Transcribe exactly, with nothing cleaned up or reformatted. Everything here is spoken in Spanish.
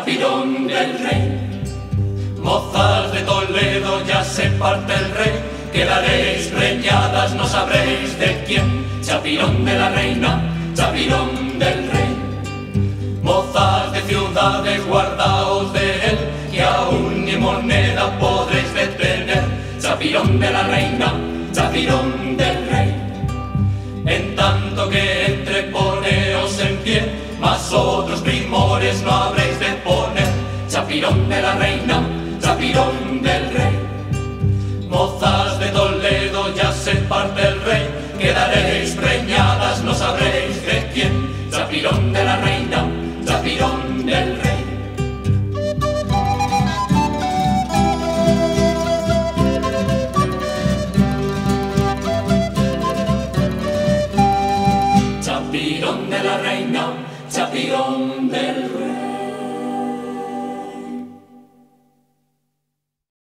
chapirón del rey. Mozas de Toledo, ya se parte el rey, quedaréis preñadas, no sabréis de quién. Chapirón de la reina, chapirón del rey. Mozas de ciudades, guardaos de él, que aún ni moneda podréis detener. Chapirón de la reina, chapirón del rey. En tanto que entre poneos en pie, mas otros primores no habréis de poner. Chapirón de la reina, chapirón del rey. Mozas de Toledo, ya se parte el rey, quedaréis preñadas, no sabréis de quién. Chapirón de la reina, chapirón del rey. Chapirón de la reina, chapirón del rey.